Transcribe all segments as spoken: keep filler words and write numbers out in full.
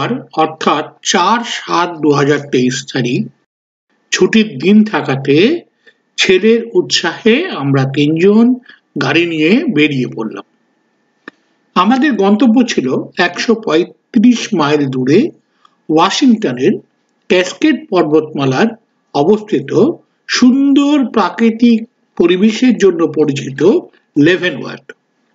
রবিবার অর্থাৎ চার সাত দু হাজার তেইশ তারিখ ছুটির দিন থাকাতে ছেলের উৎসাহে আমরা তিনজন গাড়ি নিয়ে বেরিয়ে পড়লাম। আমাদের গন্তব্য ছিল একশো পঁয়ত্রিশ মাইল দূরে ওয়াশিংটনের ক্যাসকেড পর্বতমালার অবস্থিত সুন্দর প্রাকৃতিক পরিবেশের জন্য পরিচিত লেভেন ওয়ার্থ।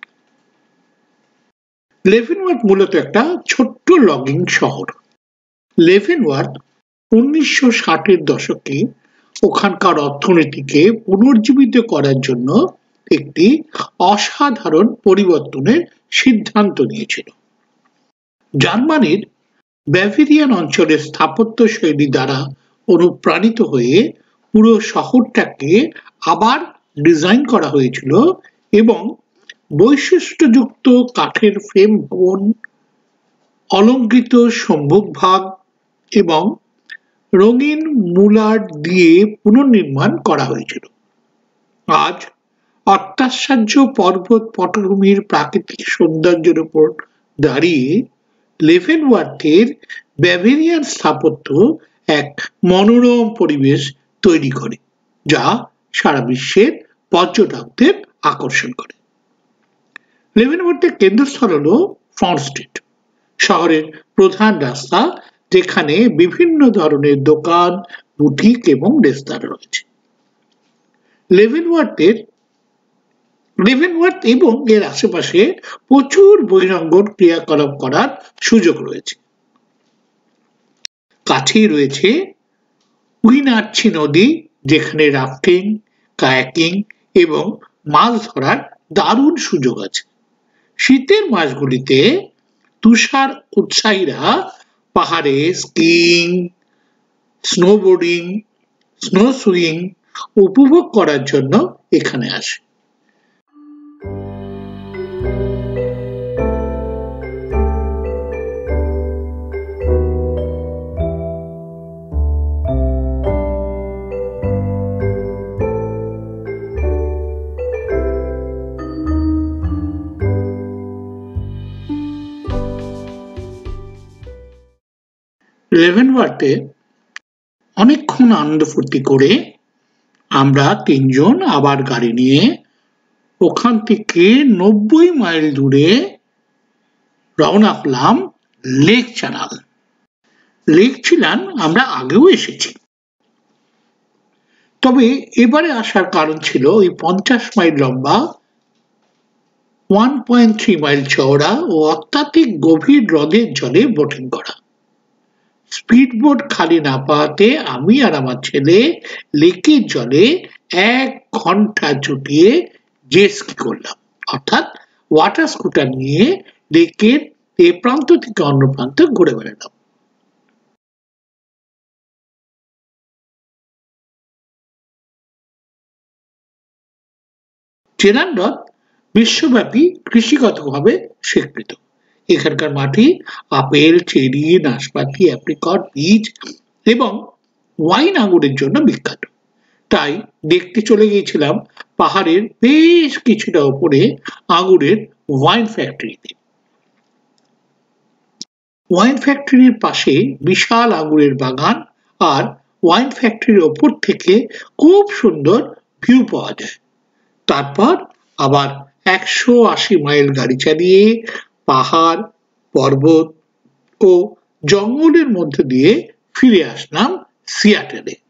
লেভেন ওয়ার্থ মূলত একটা ছোট্ট লগিং শহর। লেভেন ওয়ার্থ উনিশশো ষাটের দশকে ওখানকার অর্থনীতিকে পুনর্জীবিত করার জন্য একটি অসাধারণ পরিবর্তনের সিদ্ধান্ত নিয়েছিল। জার্মানির ব্যাভেরিয়ান অঞ্চলের স্থাপত্য শৈলী দ্বারা অনুপ্রাণিত হয়ে পুরো শহরটাকে আবার ডিজাইন করা হয়েছিল এবং বৈশিষ্ট্যযুক্ত কাঠের ফ্রেম ভবন, অলংকৃত সম্মুখভাগ এবং রঙিন মুলার দিয়ে পুনর্নির্মাণ করা হয়েছিল। আজ অত্যাশ্চর্য পর্বত পটভূমির প্রাকৃতিক সৌন্দর্যের উপর দাঁড়িয়ে লেভেন ওয়ার্থের ব্যাভেরিয়ান স্থাপত্য এক মনোরম পরিবেশ তৈরি করে, যা সারা বিশ্বের পর্যটকদের আকর্ষণ করে। লেভেন ওয়ার্থের কেন্দ্রস্থল হল ফ্রন্ট স্ট্রিট, শহরের প্রধান রাস্তা, যেখানে বিভিন্ন ধরনের দোকান, বুটিক এবং রেস্তোরাঁ রয়েছে। লেভেন ওয়ার্থের লেভেন ওয়ার্থ এবং এর আশেপাশে প্রচুর বহিরঙ্গন ক্রিয়াকলাপ করার সুযোগ রয়েছে। কাছেই রয়েছে উইনার্চি নদী, যেখানে রাফটিং, কায়াকিং এবং মাছ ধরার দারুণ সুযোগ আছে। শীতের মাসগুলিতে তুষার উৎসাহীরা পাহাড়ে স্কিইং, স্নোবোর্ডিং, স্নো সুইং উপভোগ করার জন্য এখানে আসে। লেভেন ওয়ার্থে অনেকক্ষণ আনন্দ ফুর্তি করে আমরা তিনজন আবার গাড়ি নিয়ে ওখান থেকে নব্বই মাইল দূরে রওনা হলাম লেক চ্যানেল। লেক চ্যানেল আমরা আগেও এসেছি, তবে এবারে আসার কারণ ছিল ওই পঞ্চাশ মাইল লম্বা, ওয়ান পয়েন্ট থ্রি মাইল চওড়া ও অত্যাধিক গভীর হ্রদের জলে বোটিং করা। স্পিডবোট খালি না পাওয়াতে আমি আর আমার ছেলে লেকের জলে এক ঘন্টা চুটিয়ে জেট স্কি করলাম, অর্থাৎ ওয়াটার স্কুটার নিয়ে লেকের এ প্রান্ত থেকে অন্য প্রান্ত ঘুরে বেড়ালাম। চেনান হ্রদ বিশ্বব্যাপী কৃষিগতভাবে স্বীকৃত। এখানকার মাটি আপেল, চেরি, নাশপাতি, অ্যাপ্রিকট, বীজ এবং ওয়াইন আঙুরের জন্য বিখ্যাত। তাই দেখতে চলে গিয়েছিলাম পাহাড়ের বেশ কিছুটা উপরে আঙুরের ওয়াইন ফ্যাক্টরিতে। ওয়াইন ফ্যাক্টরির পাশে বিশাল আঙুরের বাগান, আর ওয়াইন ফ্যাক্টরির ওপর থেকে খুব সুন্দর ভিউ পাওয়া যায়। তারপর আবার একশো আশি মাইল গাড়ি চালিয়ে পাহাড়, পর্বত ও জঙ্গলের মধ্যে দিয়ে ফিরে আসলাম সিয়াটেলে।